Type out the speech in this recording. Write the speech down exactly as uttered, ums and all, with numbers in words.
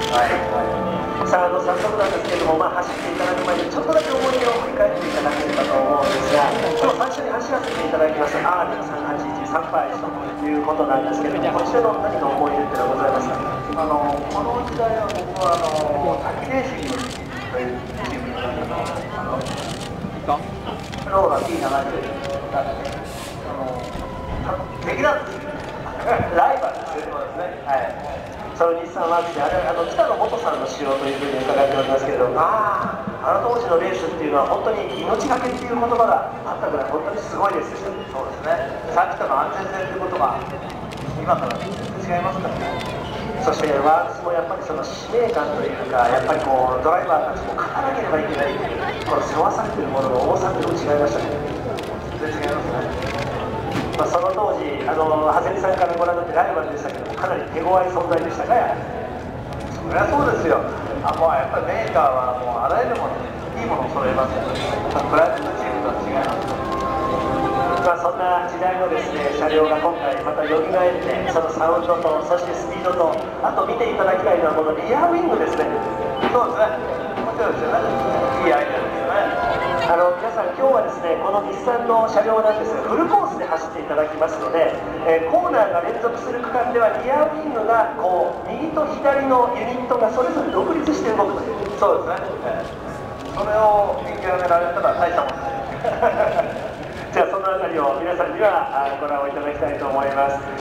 はい、さあ、あの早速なんですけれども、まあ、走っていただく前にちょっとだけ思い出を振り返っていただければと思うんですが、今日最初に走らせていただきます アールさんはちいちさんばいということなんですけれども、こちらの何か思い出っていうのはございますか？ あのこの時代は僕はあの滝レーシングというチームにあのローラ ティーななじゅう だってあの敵なんですよライバルですよね。はい。 その日産ワークスで、あれあの北野元さんの仕様というふうに伺っておりますけれども、ああ、あの当時のレースっていうのは本当に命がけっていう言葉があったぐらい本当にすごいですよ。 そうですね。さっきとの安全性ということが今から全然違いますからね。 そしてワークスもやっぱりその使命感というか、やっぱりこうドライバーたちも勝たなければいけないっていうこの背負わされているものの重さっていうのも違いましたね。 全然違いますね。 まあ、その当時、あの長谷さんからご覧になってライバルでしたけども、かなり手強い存在でしたか？やはりそりゃそうですよ。あ、もうやっぱりメーカーはもうあらゆるものいいものを揃えますよね。プライベートチームとは違います。 まあ、そんな時代のですね車両が今回また蘇って、そのサウンドとそしてスピードと、あと見ていただきたいのはこのリアウィングですね。 そうですね。もちろんですよね。いいアイデアですよね。 あの皆さん、今日はですねこの日産の車両なんですが、フルコースで走っていただきますので、えー、コーナーが連続する区間ではリアウィングがこう右と左のユニットがそれぞれ独立して動くという。 そうですね。えー、それを見極められたら大したもんです。 じゃあそのあたりを皆さんにはご覧をいただきたいと思います。